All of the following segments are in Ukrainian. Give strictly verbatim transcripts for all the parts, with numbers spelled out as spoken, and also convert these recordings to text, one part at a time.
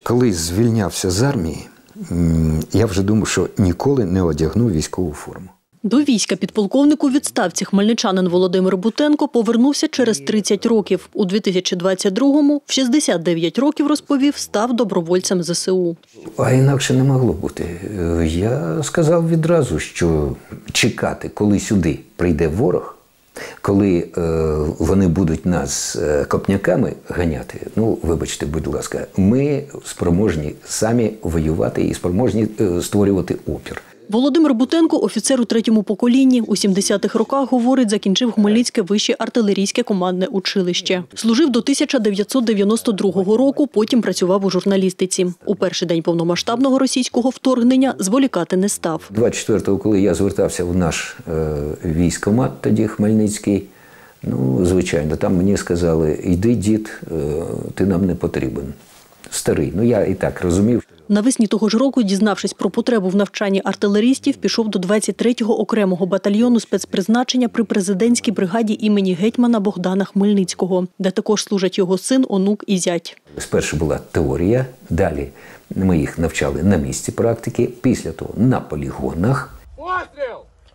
Коли звільнявся з армії, я вже думав, що ніколи не одягну військову форму. До війська підполковник у відставці хмельничанин Володимир Бутенко повернувся через тридцять років. У дві тисячі двадцять другому, в шістдесят дев'ять років, розповів, став добровольцем зе се у. А інакше не могло бути. Я сказав відразу, що чекати, коли сюди прийде ворог, коли е, вони будуть нас е, копняками ганяти, ну, вибачте, будь ласка, ми спроможні самі воювати і спроможні е, створювати опір. Володимир Бутенко – офіцер у третьому поколінні. У сімдесятих роках, говорить, закінчив Хмельницьке вище артилерійське командне училище. Служив до тисяча дев'ятсот дев'яносто другого року, потім працював у журналістиці. У перший день повномасштабного російського вторгнення зволікати не став. двадцять четвертого, коли я звертався в наш е, військкомат, тоді Хмельницький, ну, звичайно, там мені сказали: «Йди, дід, е, ти нам не потрібен». Старий. Ну, я і так розумів. Навесні того ж року, дізнавшись про потребу в навчанні артилерістів, пішов до двадцять третього окремого батальйону спецпризначення при президентській бригаді імені гетьмана Богдана Хмельницького, де також служать його син, онук і зять. Спершу була теорія, далі ми їх навчали на місці практики, після того на полігонах. Постріл!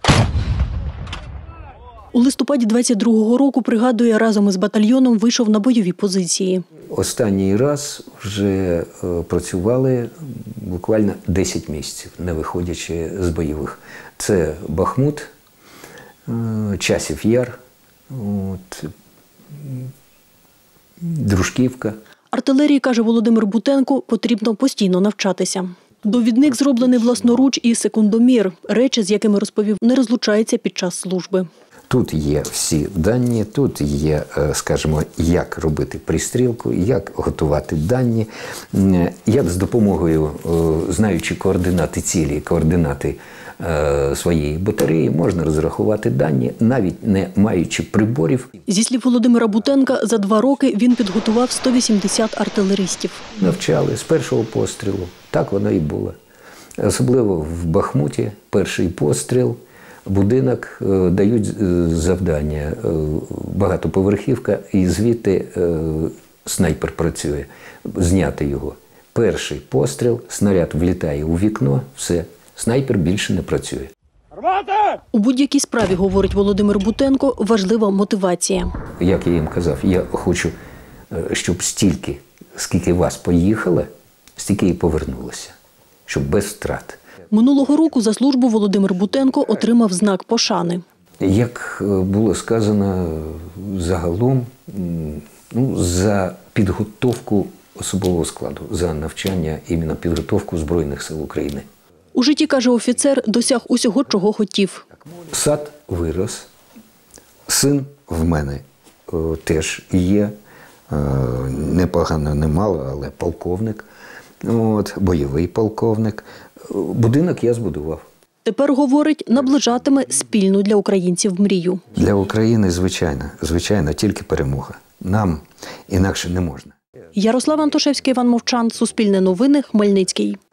У листопаді двадцять другого року, пригадує, разом із батальйоном вийшов на бойові позиції. Останній раз вже працювали буквально десять місяців, не виходячи з бойових. Це Бахмут, Часів Яр, от, Дружківка. Артилерії, каже Володимир Бутенко, потрібно постійно навчатися. Довідник зроблений власноруч і секундомір – речі, з якими, розповів, не розлучається під час служби. Тут є всі дані, тут є, скажімо, як робити пристрілку, як готувати дані, як з допомогою, знаючи координати цілі, координати своєї батареї, можна розрахувати дані, навіть не маючи приборів. Зі слів Володимира Бутенка, за два роки він підготував сто вісімдесят артилеристів. Навчали з першого пострілу, так воно і було. Особливо в Бахмуті перший постріл. Будинок, дають завдання, багатоповерхівка, і звідти снайпер працює, зняти його. Перший постріл, снаряд влітає у вікно, все, снайпер більше не працює. У будь-якій справі, говорить Володимир Бутенко, важлива мотивація. Як я їм казав, я хочу, щоб стільки, скільки вас поїхало, стільки і повернулося, щоб без втрат. Минулого року за службу Володимир Бутенко отримав знак пошани. Як було сказано загалом, ну, за підготовку особового складу, за навчання, іменно підготовку Збройних сил України. У житті, каже офіцер, досяг усього, чого хотів. Сад вирос, син в мене о, теж є, е, непогано, немало, але полковник, от, бойовий полковник. Будинок я збудував. Тепер, говорить, наближатиме спільну для українців мрію. Для України, звичайно, звичайно, тільки перемога. Нам інакше не можна. Ярослава Антошевська, Іван Мовчан, Суспільне новини, Хмельницький.